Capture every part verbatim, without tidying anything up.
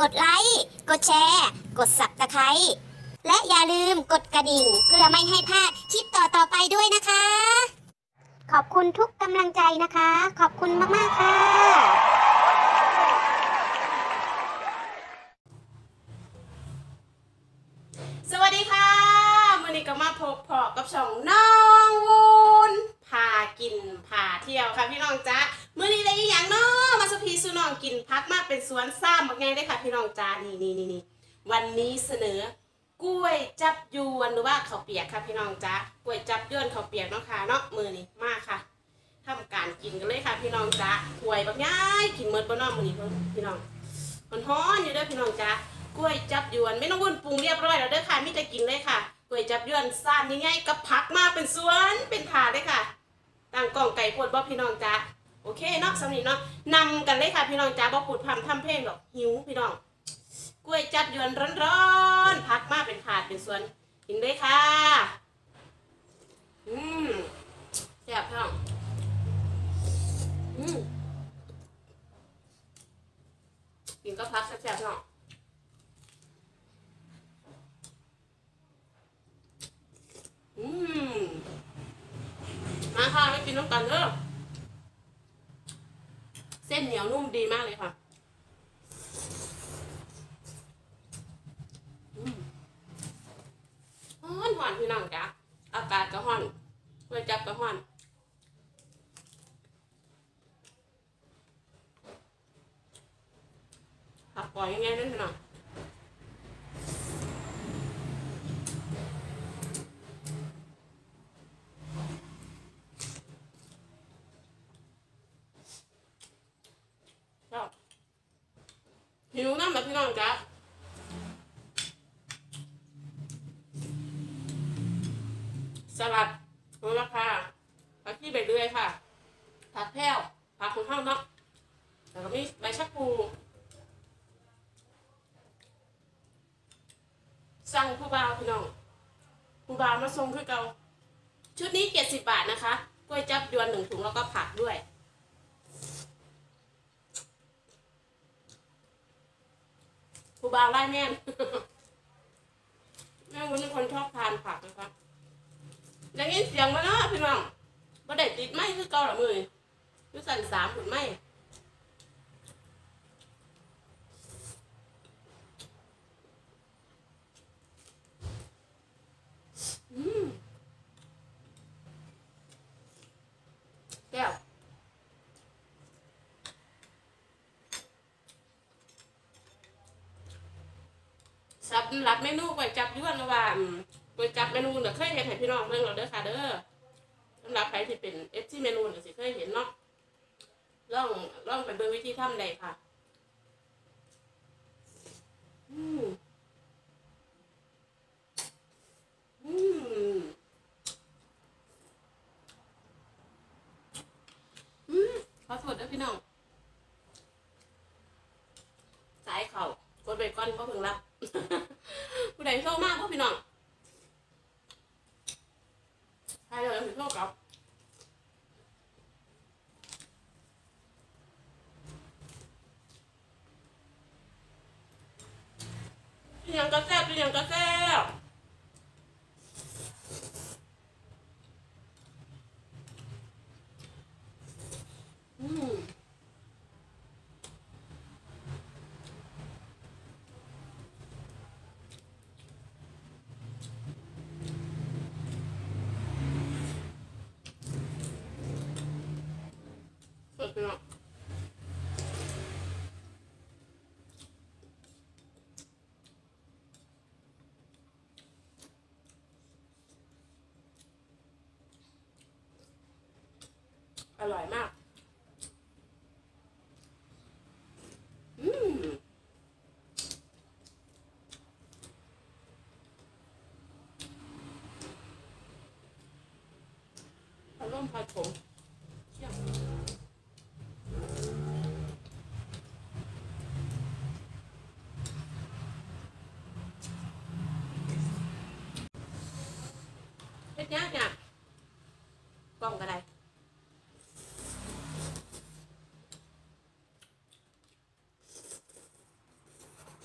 กดไลค์กดแชร์กด ซับสไครบ์ และอย่าลืมกดกระดิ่งเพื่อไม่ให้พลาดคลิปต่อๆไปด้วยนะคะขอบคุณทุกกำลังใจนะคะขอบคุณมากๆค่ะสวัสดีค่ะมื่อนี้ก็มาพบพอกับช่องน้องวูนพากินพาเที่ยวค่ะพี่น้องจ๊ะมื่อนี้ได้อย่างน้อมาสุพีสุน้องกินพักมาเป็นสวนซ้ำบักไงได้ค่ะพี่น้องจ๊ะนี่นี่นี่นี่วันนี้เสนอกล้วยจับยวนหรือว่าข้าวเปียกค่ะพี่น้องจ๊ะกล้วยจับยวนข้าวเปียกเนาะค่ะเนาะมือนี้มากค่ะทำการกินกันเลยค่ะพี่น้องจ๊ะถ้วยบักง่ายกินเมื่อบ่น้องมือนี้พี่น้องมันฮ้อนอยู่เด้อพี่น้องจ๊ะกล้วยจับยวนไม่ต้องวุ่นปรุงเรียบร้อยแล้วเด้อค่ะมิจะกินเลยค่ะกล้วยจับยวนซ่านง่ายๆกับผักมาเป็นสวนเป็นถาดเลยค่ะต่างกล่องไก่ปวดบ่พี่น้องจ๊ะโอเคเนาะสำนีเนาะนำกันเลยค่ะพี่น้องจ๊ะบ่ปุดพำทำเพลงหรอกหิวพี่น้องกล้วยจับยวนร้อนๆผักมาเป็นถาดเป็นสวนกินเลยค่ะอืมแซ่บพี่น้องอืมกินก็พักแซ่บๆพี่น้องอืมมาค่ะไม่กินน้ำตาลเด้อเส้นเหนียวนุ่มดีมากเลยค่ะฮ้อนหวานพี่น้องจ้ะอากาศก็ฮ้อนกล้วยจับก็ฮ้อนผักปล่อยยังไงนั่นพี่น้องหิวน้ำแบบพี่น้องจ๊ะสลัดโหระพาผักชีใบเลื่อยค่ะผักแพรวผักของข้าวเนาะแล้วก็มีใบชะพูสั่งผู้บ่าวพี่น้องผู้บ่าวมาส่งคือเก่าชุดนี้เจ็ดสิบบาทนะคะกล้วยจับยวนหนึ่งถุงแล้วก็ผักด้วยผู้บ่าวไล่แม่น แม่วุ้นเป็นคนชอบทานผักนะคะอย่างนี้เสียงมาเนาะพี่น้องประเด็ดติดไหมคือเก่าหรอมือคือสั่นสามถุงไหมอืมแก้วสำหรับเมนูก๋วยจับยวนระหว่างก๋วยจับเมนูเนี่ยเคยเห็นให้พี่น้องเบิ่งเราเด้อค่ะเด้อสำหรับใครที่เป็นเอฟซีเมนูเนี่ยสิเคยเห็นเนาะลองลองไปเบิ่งวิธีทำได้ค่ะอืมอืมอืมขอโทษด้วยพี่น้องสายเข่ากดไปก่อนก็เพิ่งรับ ผู้ใดโชคมากก็พี่น้องใครเลยถึงโชคกับพี่ยังกระแซบพี่ยังกระแซบอืมสดพี่น้องอร่อยมากอืมอารมณ์ผัดผมเชี่ยเล็กยากเนี่ยกล้องก็ได้ อ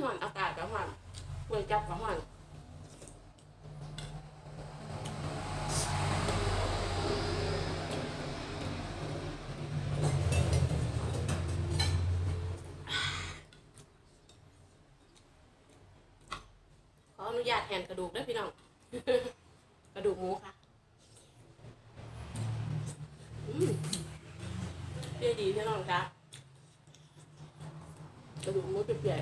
หอนอากาศกับหอนเหมือนจับกับหอนขออนุญาตแทนกระดูกด้วยพี่น้อง กระดูกหมูค่ะอืมเปรี้ยวดีพี่น้องจ้ากระดูกหมูเปรี้ยว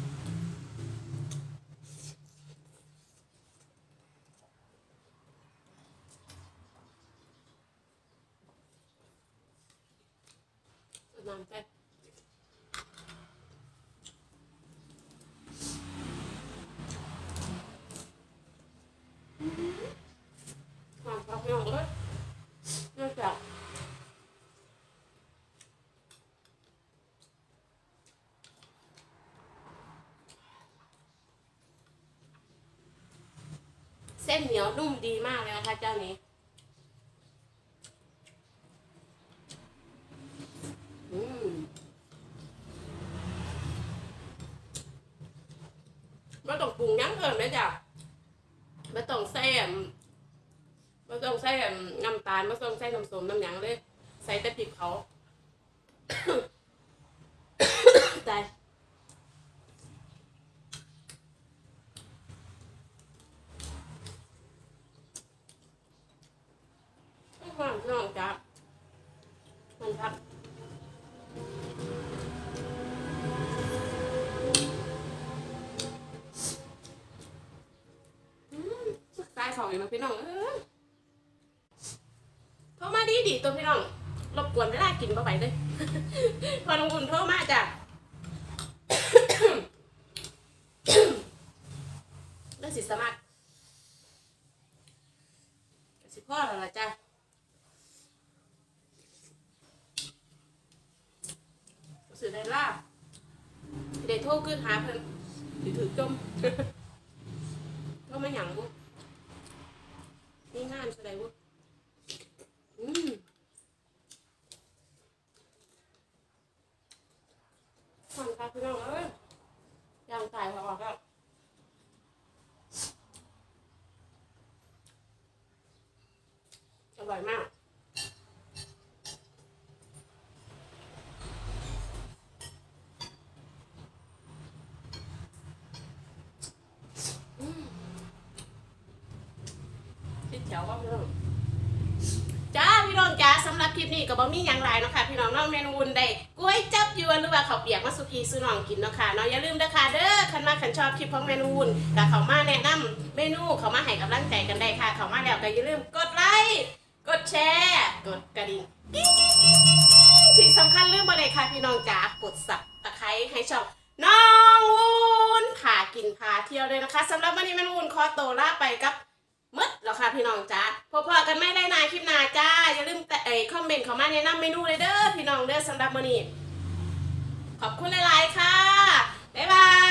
น้ำแซ่บความชอบพี่น้องเลยเนื่องจากเส้นเหนียวนุ่มดีมากเลยนะคะเจ้านี้อืมไม่ต้องปรุงยั้งเกินเลยจ้ะไม่ต้องใส่ไม่ต้องใส่น้ำตาลไม่ต้องใส่น้ำส้มน้ำหยังเลยใส่แต่พริกเขา ใจความน้องจ้ะมันครับตายสองอย่างนะพี่น้องเออโทรมาดีดีตัวพี่น้องรบกวนเวลากินเข้าไปเลย พอน้องบุญโทรมาจ้ะ แล้วสิสมัครสิพ่อแล้วล่ะจ้ะสื่อได้ลาบเดี๋ยวโทรขึ้นหาเพิ่นถือถือจม โทรมาหยังบุนี่งานแสดงบุอืมความตาพี่น้องเอ้ยยางตายพอออกแล้วอร่อยมากคิดแถวว่าพี่น้องจ้าพี่น้องจ้าสำหรับคลิปนี้ก็บ่มีอย่างไรเนาะค่ะพี่น้องน้องเมนูวุ่นได้กล้วยจับยวนหรือว่าข้าวเปียกมาสุพีซื้อน้องกินเนาะค่ะเนาะอย่าลืมเด้อค่ะเด้อคันมาคันชอบคลิปของเมนูวุ่นก็เข้ามาแนะนำเมนูเข้ามาให้กำลังใจกันได้ค่ะเข้ามาแล้วก็อย่าลืมกดไลค์กดแชร์กดกระดิ่งที่สำคัญลืมบ่ได้ค่ะพี่น้องจ๋ากดสับตะไคร้ให้ช่องน้องวุ่นพากินพาเที่ยวเลยนะคะสำหรับวันนี้เมนูวุ่นขอตัวลาไปกับมืดแล้วค่ะพี่น้องจ้าพบกันไม่ได้นานคลิปหน้าจ้าอย่าลืมแต่เอ่ยคอมเมนต์เข้ามาแนะนำเมนูเลยเด้อพี่น้องเด้อสำหรับวันนี้ขอบคุณหลายๆค่ะบ๊ายบาย